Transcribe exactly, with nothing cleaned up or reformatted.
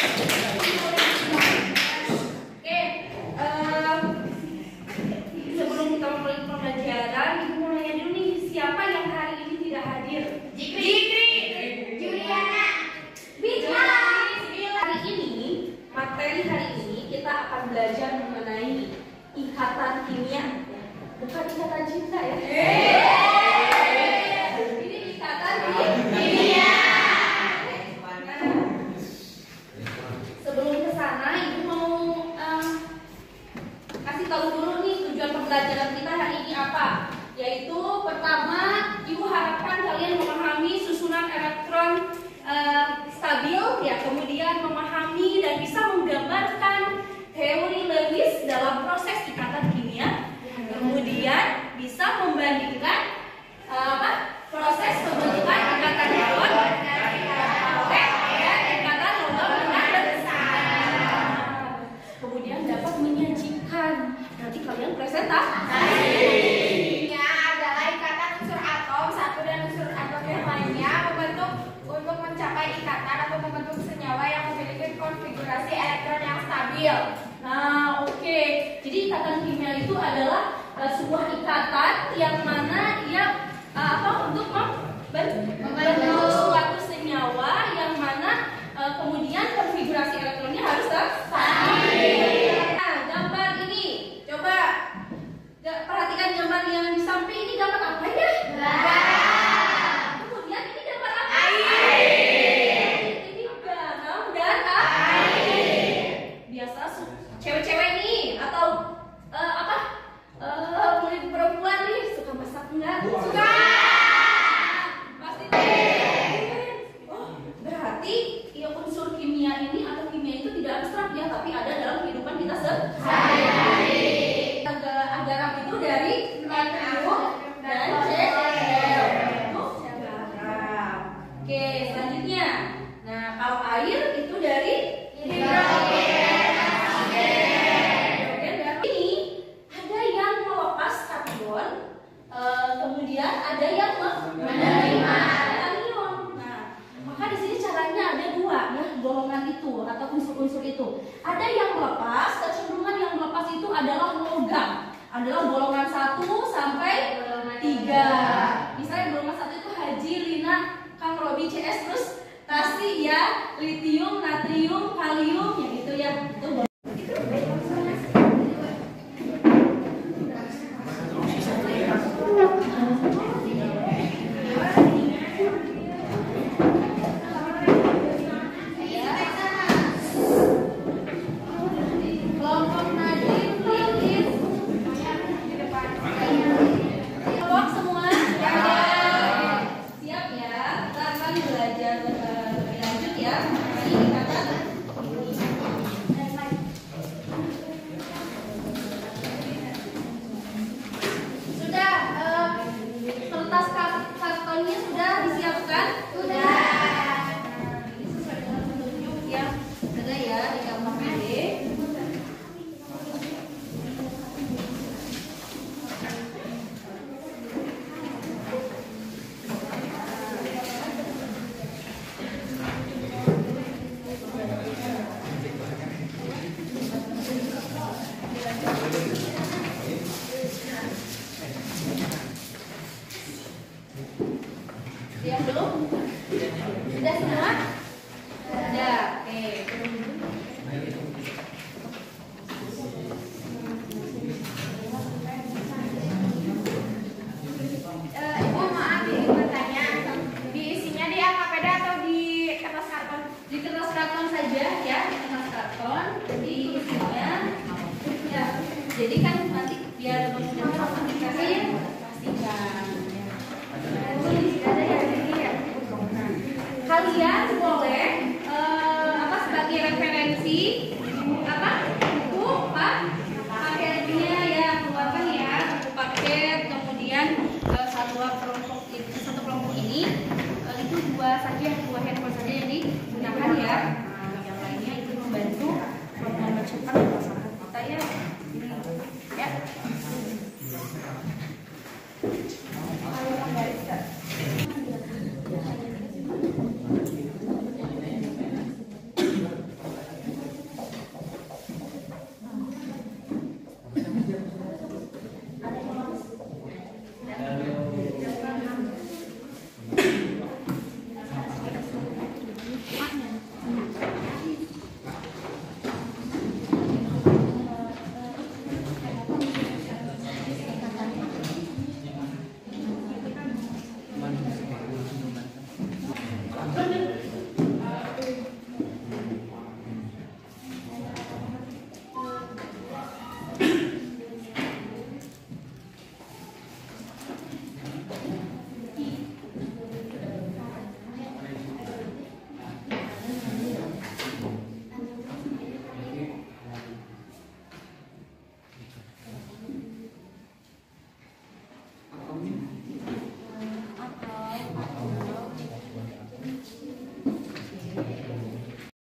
Belajar mengenai ikatan kimia, bukan ikatan cinta ya. Ini ikatan kimia. Sebelum ke sana, ibu mau um, kasih tahu dulu nih tujuan pembelajaran kita hari ini apa. Yaitu pertama, ibu harapkan kalian memahami susunan elektron uh, stabil, ya, kemudian memahami dan bisa menggambarkan teori Lewis dalam proses ikatan kimia, kemudian bisa membandingkan uh, apa proses pembentukan ikatan ion dan ikatan logam dengan besar. Kemudian dapat menyajikan nanti kalian presentasi. Ini adalah ikatan unsur atom satu dan unsur atom yang lainnya membentuk untuk mencapai ikatan atau membentuk senyawa yang memiliki konfigurasi elektron yang stabil. Nah, oke. Okay. Jadi ikatan kimia itu adalah uh, sebuah ikatan yang mana ia uh, apa untuk membentuk suatu senyawa yang mana uh, kemudian konfigurasi elektronnya harus stabil. Nah, gambar ini, coba perhatikan gambar yang di samping ini, gambar apa ya? Kemudian ini gambar apa? Air. Ini garam dan air. Biasa cewek-cewek nih atau uh, apa uh, murid perempuan nih suka masak enggak? Suka. Pasti. Oh, berarti ya unsur kimia ini atau kimia itu tidak abstrak ya, tapi ada dalam kehidupan kita sehari-hari. Garam itu dari natrium dan cl. Itu garam. Oke, selanjutnya. Nah, kalau air itu dari hidrogen. Kemudian ada yang menerima anion. Nah, maka di sini caranya ada dua ya, golongan itu atau unsur-unsur itu. Ada yang melepas, kecenderungan yang melepas itu adalah logam. Adalah golongan satu sampai tiga. Misalnya golongan satu itu Haji, Lina, Kang Robi, C S, terus kasih ya, litium, natrium, kalium, ya gitu ya. Itu golongan. Siap belum? Sudah semua? Sudah. Oke. Uh, Ibu maaf ini bertanya, diisinya di alkapeda atau di kertas karton? Di kertas karton saja ya, kertas karton. Jadi isinya ya. Jadi kan nanti biar memudahkan aplikasi ya, pastikan. Kalian boleh uh, apa sebagai referensi apa buku pak paketnya ya, keluarkan ya buku paket, kemudian uh, satu kelompok satu kelompok ini uh, itu dua saja.